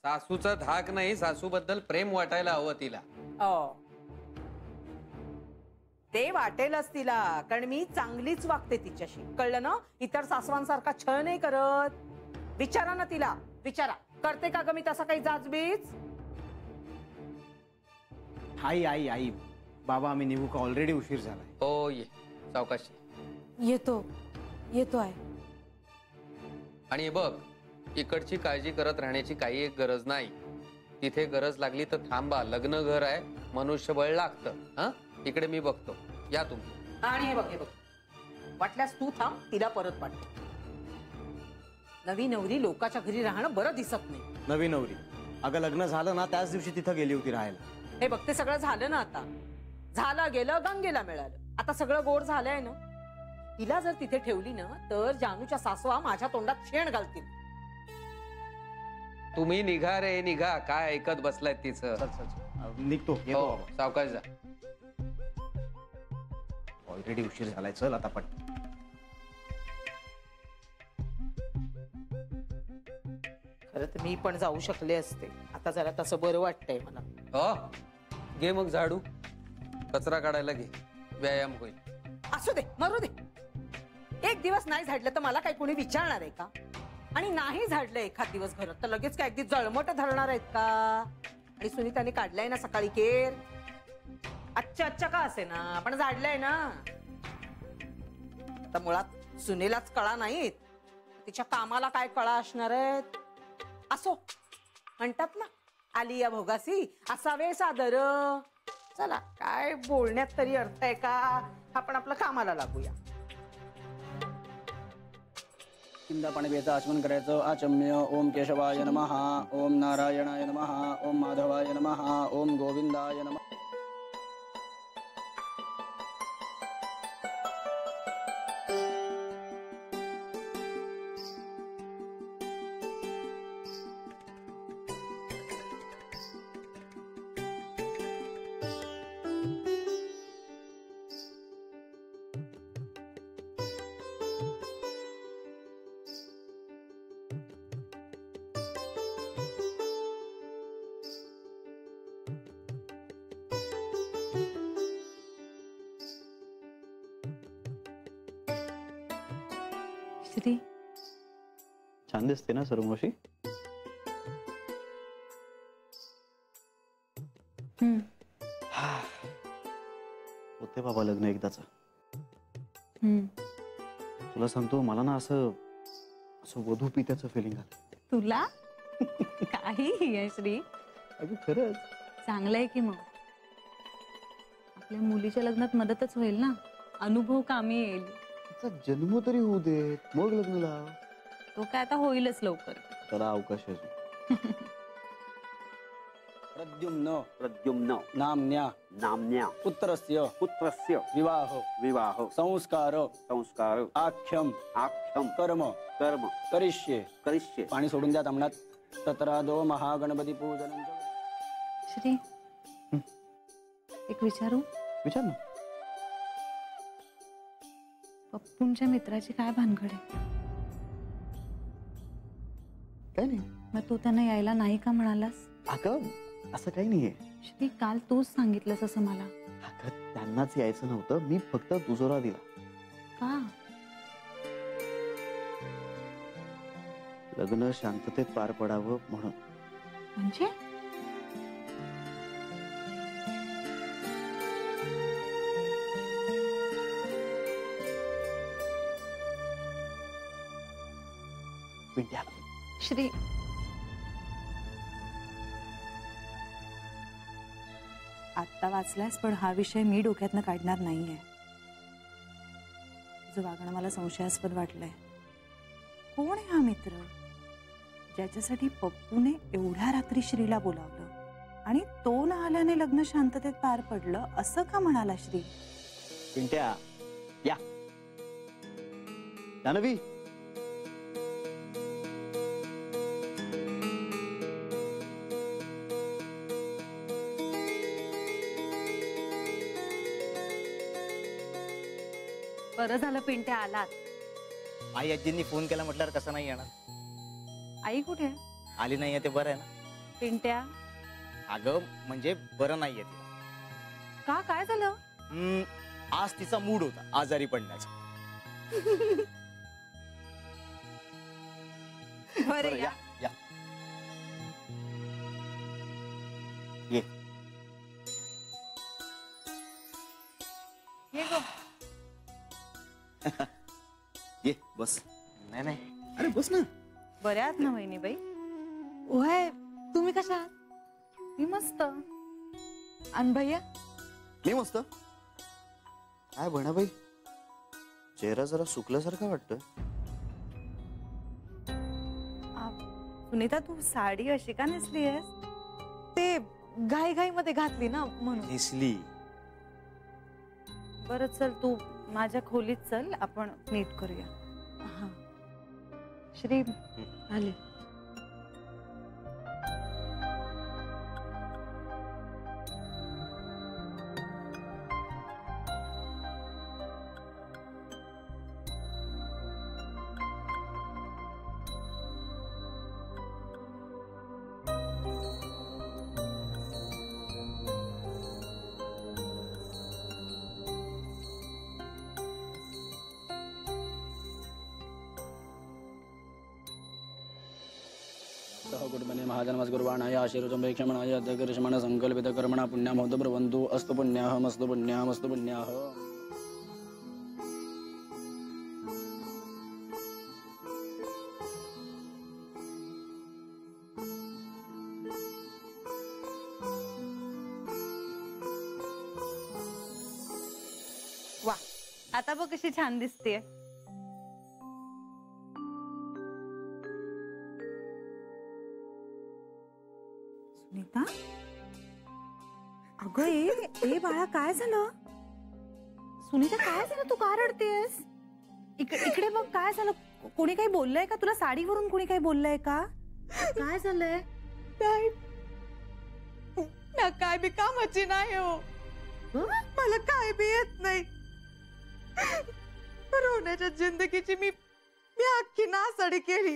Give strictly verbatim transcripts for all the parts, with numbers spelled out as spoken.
सासूचा धाक नाही, सासूबद्दल प्रेम वाटायला हवं तिला. हो ते वाटेलच तिला, कारण मी चांगलीच वागते तिच्याशी, कळलं ना. इतर सासवांसारखा छळ नाही करत. विचारा ना तिला, विचारा करते का ग मी तसा काही जाचबीज. आई आई आई बाबा आम्ही निघू का, ऑलरेडी उशीर झालाय. हो ये सावकाशी. येतो येतो आहे. आणि बघ, इकडची काळजी करत राहण्याची काही एक गरज नाही. तिथे गरज लागली तर थांबा, लग्न घर आहे, मनुष्यबळ लागतं. हा इकडे मी बघतो, या तुम्ही. आणि हे बघ हे बघ, वाटल्यास तू थांब, तिला परत वाटत. नवी नवरी लोकाच्या घरी राहणं बरं दिसत नाही. नवी नवरी अगं लग्न झालं ना त्याच दिवशी तिथं गेली होती राहायला. हे बघ ते सगळं झालं ना, आता झालं गेलं, गंगेला मिळालं, आता सगळं गोड झालंय ना. तिला जर तिथे ठेवली ना तर जानूच्या सासवा माझ्या तोंडात शेण घालतील. तुम्ही निघा रे निघा, काय ऐकत बसलाय तिचं. निघतो येतो हो, सावकाश जा. ऑलरेडी उशीर झालाय, चल आता पट. खरं तर मी पण जाऊ शकले असते, आता जरा तसं बरं वाटतंय मला. हो घे मग झाडू, कचरा काढायला घे, व्यायाम होईल. असू दे मरू दे. एक दिवस नाही झाडलं तर मला काही कोणी विचारणार आहे का. आणि नाही झाडलं एखाद दिवस घरात तर लगेच काय अगदी जळमट धरणार आहेत का. आणि सुनीताने काढलाय ना सकाळी केर, अच्छा अच्छा का असे ना पण झाडलंय ना. तर मुळात सुनेलाच कळा नाहीत, तिच्या कामाला काय कळा असणार आहेत. असो म्हणतात ना, आली या भोगासी असावे सादर. चला काय बोलण्यात तरी अर्थ आहे का, आपण आपलं कामाला लागूया. किंदा पाणीचं आचमन करायचं. आचम्य. ओम केशवाय नमः, ओम नारायणाय नमः, ओम माधवाय नमः, ओम गोविंदाय नमः. श्री छान दिसते ना सर्वमोशी. हम्म होते बाबा लग्न एकदाच. हम्म तुला सांगतो मला ना असं असं वधू पित्याचं फिलिंग आलं. तुला काही आहे श्री. अगं खरंच चांगलं आहे की मग आपल्या मुलीच्या लग्नात मदतच होईल ना, अनुभव कामी येईल. जन्म तरी होऊ दे मग लग्न लाव. तो काय आता होईलच लवकर. त्याला अवकाश आहे. प्रद्युम्न प्रद्युम्न नाम्न्या नाम्न्या पुत्रस्य पुत्रस्य विवाह विवाह संस्कार संस्कार आख्यम आख्यम कर्म कर्म करिष्ये करिष्ये. पाणी सोडून द्या तांबण्यात. तत्रादो महागणपती पूजन. श्री एक विचारू. विचार ना. पप्पूंच्या मित्राची काय भानगड आहे. काय नाही. मग तू त्यांना यायला नाही का म्हणालास. अगं असं काही नाहीये. श्री काल तूच सांगितलंस असं मला. अगं त्यांनाच यायचं नव्हतं, मी फक्त दुजोरा दिला. का. लग्न शांततेत पार पडावं म्हणून. म्हणजे पिंट्या श्री आत्ता वाचलास पण हा विषय मी डोक्यातनं काढणार नाहीये. तुझं वागणं मला संशयास्पद वाटलंय. कोण आहे हा मित्र ज्याच्यासाठी पप्पूने एवढ्या रात्री श्रीला बोलावलं आणि तो न आल्याने लग्न शांततेत पार पडलं असं का म्हणाला श्री. पिंट्या या जानवी. बरं झालं पिंट्या आलात. आई आजींनी फोन केला म्हटल्यावर कसं नाही येणार. आई कुठे आली नाहीये ते बरं आहे ना. पिंट्या अगं म्हणजे बरं नाहीये तिला. का काय झालं? हम्म, आज तिचा मूड होता आजारी पडण्याचा. बरं बरं, या या ये. ये गो. ये बस. नाही नाही अरे बस ना. बऱ्या आहात ना वहिनीबाई? ओय तुम्ही कशा? मी मस्त. आणि भैया? मी मस्त. काय बहिणाबाई, चेहरा जरा सुकल्यासारखा वाटतोय. सुनीता तू साडी अशी का नेसली आहेस? ते घाई घाई मध्ये घातली ना म्हणून. दिसली. बरं चल तू माझ्या खोलीत चल, आपण नीट करूया. हा. श्री आले. कुटुंबने महाजन्मस गुरुवाणाय आशीर्वचंबेक्षमणाय अध्यक्षमण संकल्पित कर्मणा पुण्याम होत प्रवंतु अस्तु पुण्याहम अस्तु पुण्याहम अस्तु पुण्याह. वा आता बघ कशी छान दिसतेय. सुनीता अगं ए ए बाळा काय झालं? सुनीता काय झालं, तू का रडतेस? इकडे इकडे बघ काय झालं. कोणी काही बोललंय का तुला? साडीवरून कोणी काही बोललंय का? काय झालंय? काय ना काय बी कामाची नाही हो. मला काय बी येत नाही. रोहण्याच्या जिंदगीची मी मी अख्खी नासाडी केली.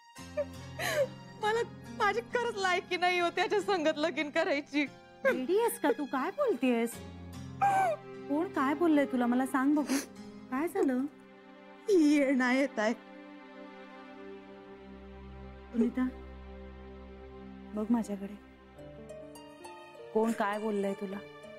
मला माझी खरंच लायकी नाही हो त्याच्या संगत लगीन करायची. रेडी आहेस का तू? काय बोलतेस? कोण काय बोललंय तुला? मला सांग बघू काय झालं. येणं येत आहे. सुनीता बघ माझ्याकडे. कोण काय बोललंय तुला?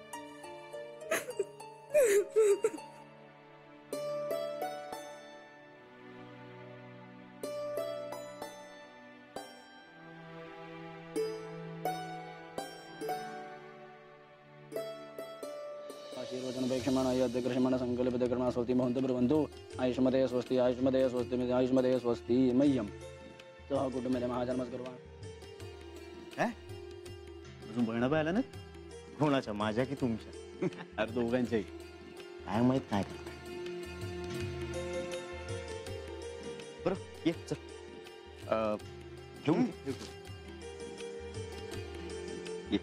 आशीर्वचनपेक्षमाणाय अध्यक्षमण संकल्पित कर्मणा स्वस्ति महंत प्रवंतु आयुष्मते स्वस्ति आयुष्मते स्वस्ति आयुष्मते स्वस्ति मह्यम. सह कुटुंबने महाजन्मस गुरुवाण. काय अजून बहिणाबाई आल्या ना? कोणाच्या, माझ्या की तुमच्या? अरे दोघांच्याही. काय माहित काय करताय. बरं ये चल. अं, घेऊन ये. ये.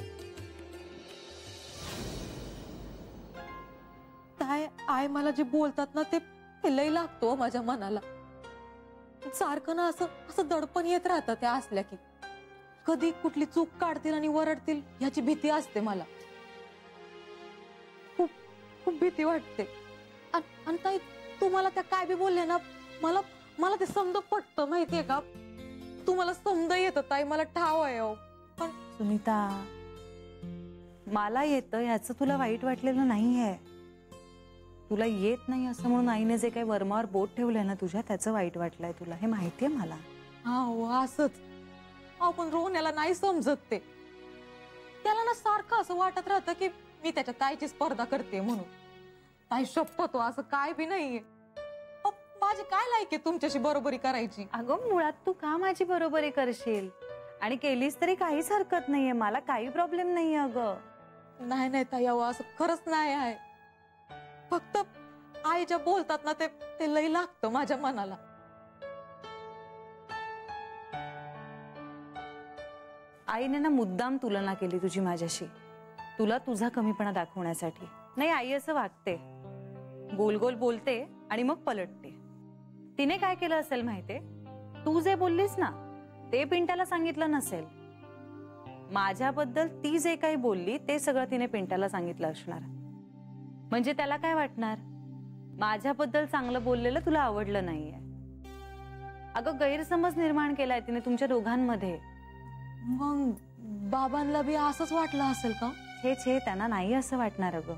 काय आय मला जे बोलतात ना ते ते लय लागतो माझ्या मनाला. सारखं ना असं असं दडपण येत राहतं त्या असल्या की. कधी कुठली चूक काढतील आणि वरडतील ह्याची भीती असते मला. खूप खूप भीती वाटते. आणि ताई तुम्हाला त्या काय बी बोलले ना मला मला ते समज पटतं माहितीये का. तुम्हाला समज येतं ताई, मला ठाव आहे हो. पण सुनीता मला येतं याचं तुला वाईट वाटलेलं नाहीये. तुला येत नाही असं म्हणून आईने जे काही वर्मावर बोट ठेवलंय ना तुझ्या, त्याचं वाईट वाटलंय तुला, हे माहितीये मला. हा हो असंच. आपण रोहण्याला नाही समजत ते. त्याला ना सारखं असं वाटत राहतं की मी त्याच्या ताईची स्पर्धा करते म्हणून. ताई शपथ हो असं काय बी नाहीये. माझी काय लायक आहे तुमच्याशी बरोबरी करायची? अगं मुळात तू का माझी बरोबरी करशील? आणि केलीस तरी काहीच हरकत नाहीये, मला काही प्रॉब्लेम नाहीये. अगं नाही नाही ताई अहो असं खरंच नाही आहे. फक्त आई ज्या बोलतात ना ते ते लई लागतं माझ्या मनाला. आईने ना मुद्दाम तुलना केली तुझी माझ्याशी, तुला तुझा कमीपणा दाखवण्यासाठी. नाही आई असं वागते, गोल गोल बोलते आणि मग पलटते. तिने काय केलं असेल माहितीये? तू जे बोललीस ना ते पिंट्याला सांगितलं नसेल. माझ्याबद्दल ती जे काही बोलली ते सगळं तिने पिंट्याला सांगितलं असणार. म्हणजे त्याला काय वाटणार, माझ्याबद्दल चांगलं बोललेलं तुला आवडलं नाहीये. अगं गैरसमज निर्माण केलाय तिने तुमच्या दोघांमध्ये. मग बाबांना बी असंच वाटलं असेल का? छे छे, त्यांना नाही असं वाटणार. अगं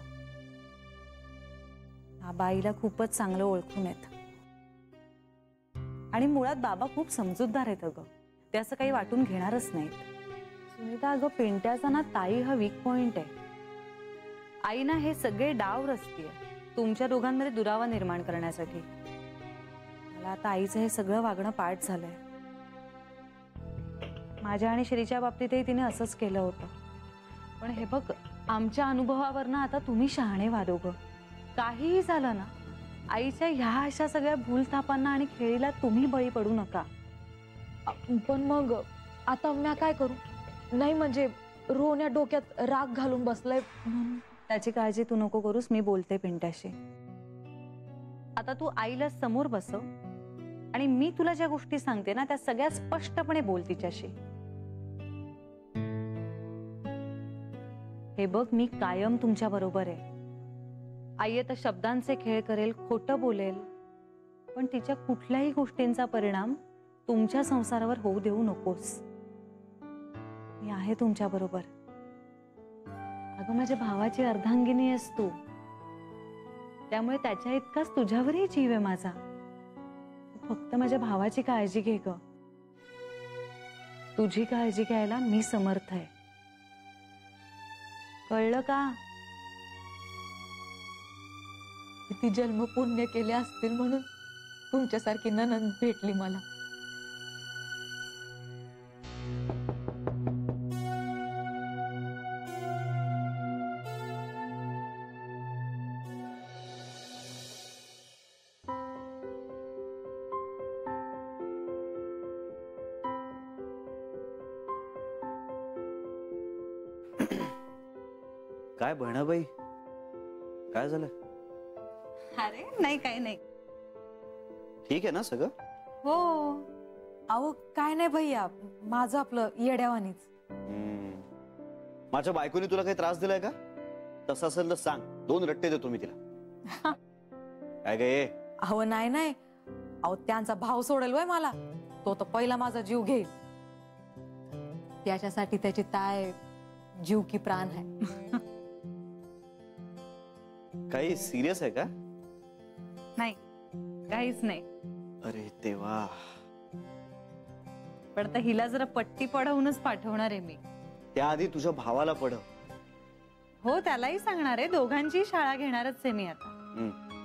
हा बाईला खूपच चांगलं ओळखून येत. आणि मुळात बाबा खूप समजूतदार आहेत. अगं ते असं काही वाटून घेणारच नाहीत. सुनीता, अगं पिंट्याचा ना ताई हा वीक पॉइंट आहे. आई ना हे सगळे डाव रचतीये तुमच्या दोघांमध्ये दुरावा निर्माण करण्यासाठी. मला आता आईचं हे सगळं वागणं पाठ झालंय. माझ्या आणि श्रीच्या बाबतीतही तिने असंच केलं होतं. पण हे बघ, आमच्या अनुभवावरनं आता तुम्ही शहाणे व्हा दोघं. काहीही झालं ना, आईच्या ह्या अशा सगळ्या भूलथापांना आणि खेळीला तुम्ही बळी पडू नका. पण मग आता म्या काय करू? नाही म्हणजे रोहन या डोक्यात राग घालून बसलाय म्हणून. त्याची काळजी तू नको करूस, मी बोलते पिंट्याशी. आता तू आईला समोर बसव आणि मी तुला ज्या गोष्टी सांगते ना त्या सगळ्या स्पष्टपणे बोल तिच्याशी. हे बघ, मी कायम तुमच्या बरोबर आहे. आई आता शब्दांचे खेळ करेल, खोटं बोलेल, पण तिच्या कुठल्याही गोष्टींचा परिणाम तुमच्या संसारावर होऊ देऊ नकोस. मी आहे तुमच्या बरोबर. अगं माझ्या भावाची अर्धांगिनी आहेस तू, त्यामुळे त्याच्या इतकाच तुझ्यावरही जीव आहे माझा. फक्त माझ्या भावाची काळजी घे ग. तुझी काळजी घ्यायला मी समर्थ आहे. कळलं का? किती जन्म पुण्य केले असतील म्हणून तुमच्यासारखी ननंद भेटली मला. काय बहिणाबाई, काय झालं? अरे नाही, काही नाही. ठीक आहे ना सगळं? हो. अहो काय नाही भैया, माझं आपलं येड्यावानीच. हम्म. माझ्या बायकोनी तुला काही त्रास दिलाय का? तसं असेल तर सांग, दोन रट्टे देतो मी तिला. काय गे? अहो नाही नाही, अहो त्यांचा भाव सोडेल वय मला. तो तर पहिला माझा जीव घेईल. त्याच्यासाठी त्याची ताय जीव की प्राण आहे. काही सिरियस आहे का? नाही, काहीच नाही. अरे तेव्हा, पण आता हिला जरा पट्टी पडवूनच पाठवणार आहे मी. त्याआधी तुझ्या भावाला पडव. हो, त्यालाही सांगणार आहे. दोघांची शाळा घेणारच आहे मी आता. हम्म.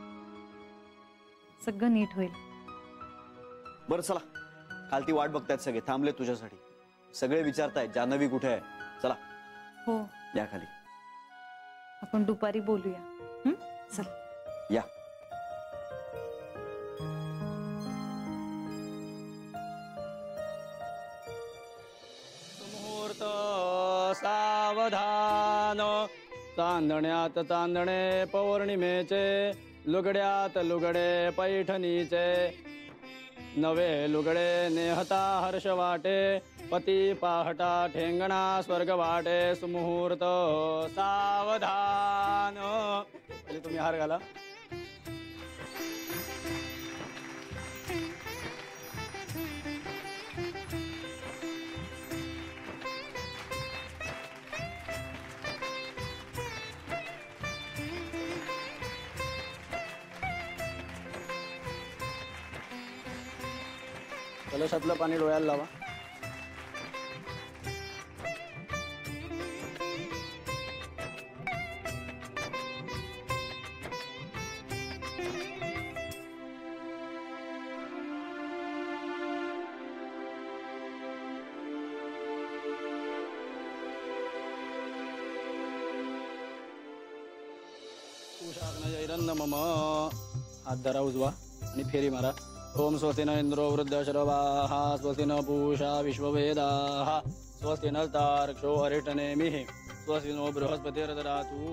सगळं नीट होईल. बरं चला, खालती वाट बघतायत सगळे, थांबले तुझ्यासाठी. सगळे विचारतायत जान्हवी कुठे आहे. चला हो, या खाली. आपण दुपारी बोलूया. हं? चल या. मुहूर्त सावधान, चांदण्यात चांदणे पौर्णिमेचे, लुगड्यात लुगडे पैठणीचे, नवे लुगडे नेहता हर्ष वाटे, पती पाहता ठेंगणा स्वर्ग वाटे, सुमुहूर्त सावधान. पहिले तुम्ही हार घाला. कलशातलं पाणी डोळ्याला लावा. मम हात धरा उजवा आणि फेरी मारा. ओम स्वस्ति न इंद्रो वृद्धशरवाः, स्वस्ति न पूषा विश्ववेदाः, स्वस्ति न तार्क्ष्यो अरिष्टनेमिः, स्वस्ति नो बृहस्पतिर्ददातु.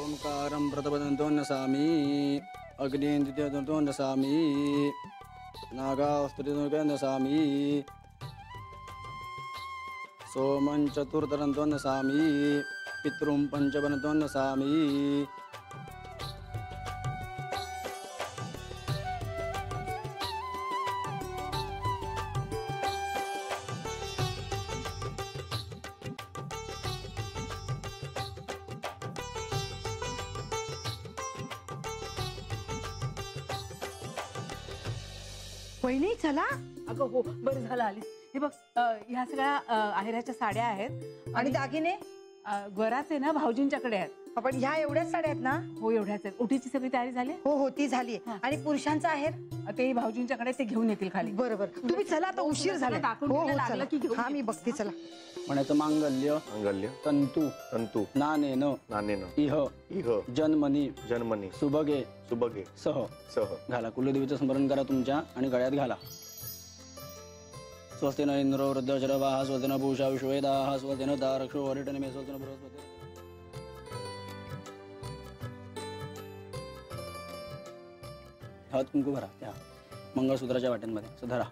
ओंकारं प्रतपदन्तो नसामि अग्निं द्वितीयतो नसामि नागास्तुतितो नसामि सोमं चतुर्थरन्तो नसामि पितृं पञ्चवनतो नसामि वहिनी चला. अगं हो बरं झालं आली. हे बघ अ, ह्या सगळ्या अ, आहेराच्या साड्या आहेत आणि दागिने अ, गराच आहे ना भाऊजींच्याकडे आहेत. आपण ह्या एवढ्याच साड्या आहेत ना? हो एवढ्याच आहेत. ओटीची सगळी तयारी झाली हो हो ती झाली. आणि पुरुषांचा आहेर ते भाऊजींच्याकडे ते घेऊन येतील खाली. बरोबर. तुम्ही चला आता उशीर झाला. दाखवून हो द्यायला हो लागलं चला. की घेऊन हा मी बघते चला. म्हणायचं मांगल्य मांगल्य तंतू तंतू नानेन नानेन इह इह जन्मनी जन्मनी सुभगे सुबगे सह सह घाला. कुलदेवीचं स्मरण करा तुमच्या आणि गळ्यात घाला. स्वस्ति न इंद्रो वृद्धशरवाः स्वस्ति न पूषा विश्वेदाः स्वस्ति न तारक्षो वरिटनिमे स्वस्ति न बृहस्पतिः. हळद कुंकू भरा त्या मंगळसूत्राच्या वाट्यांमध्ये असं धरा.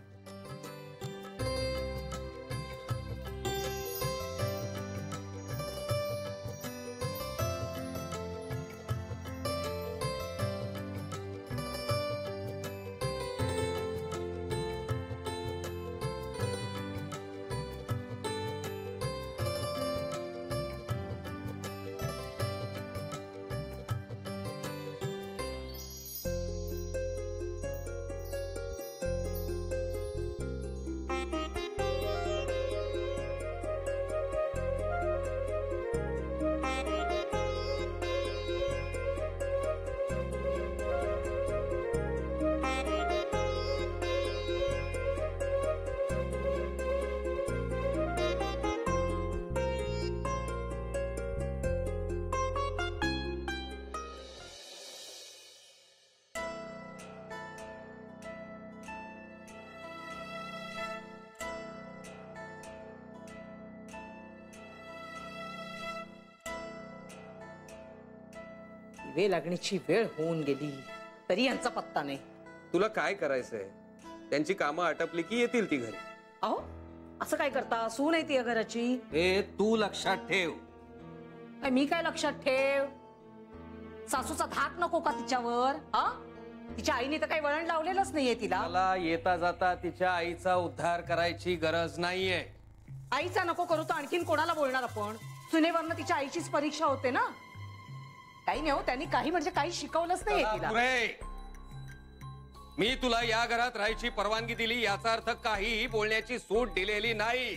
वेळ लागण्याची वेळ होऊन गेली तरी यांचा पत्ता नाही. तुला काय करायचंय? त्यांची कामं आटपली की येतील ती घरी. अहो असं काय करता? सून आहे ती या घराची. हे तू लक्षात ठेव. काय मी काय लक्षात ठेव? सासूचा धाक नको का तिच्यावर? हा तिच्या आईने तर काही वळण लावलेलंच नाहीये तिला. मला येता जाता तिच्या आईचा उद्धार करायची गरज नाहीये. आईचा नको करू तर आणखीन कोणाला बोलणार आपण? सुनेवरनं तिच्या आईचीच परीक्षा होते ना. काही नाही हो, त्यांनी काही म्हणजे काही शिकवलंच नाही तिला. पुरे. मी तुला या घरात राहायची परवानगी दिली याचा अर्थ काहीही बोलण्याची सूट दिलेली नाही.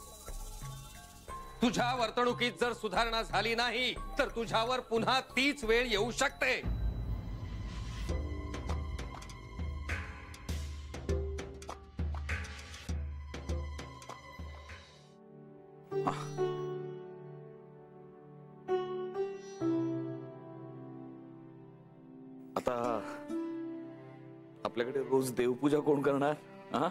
तुझ्या वर्तणुकीत जर सुधारणा झाली नाही तर तुझ्यावर पुन्हा तीच वेळ येऊ शकते. आता आपल्याकडे रोज देवपूजा कोण करणार? हा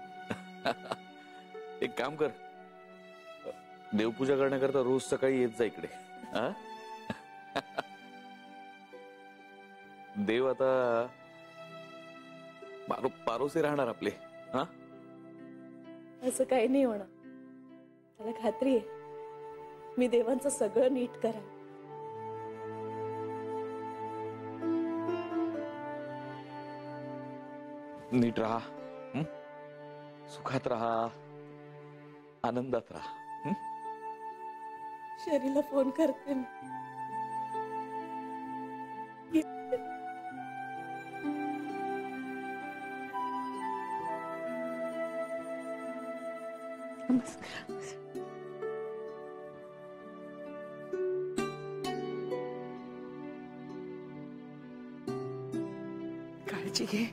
एक काम कर, देवपूजा करण्याकरता रोज सकाळी येत जा इकडे. हा देव आता पारो पारोसे राहणार आपले. हा असं काही नाही होणार. मला खात्री आहे मी देवांचं सगळं नीट करा. नीट राहा, हं? सुखात राहा, आनंदात राहा. हं? शरीला फोन करते मी. काळजी घे.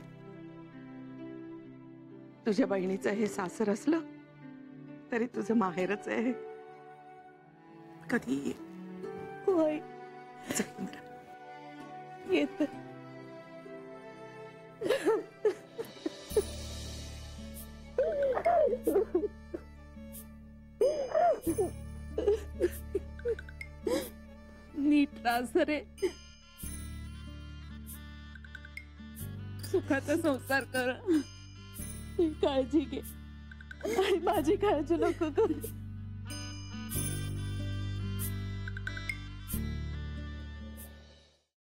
तुझ्या बहिणीचं हे सासर असलं तरी तुझं माहेरच आहे. कधी ये. होय येत. नीट राहा. सासरे सुखाचा संसार कर, काळजी घे आणि माझी काळजी नको करू.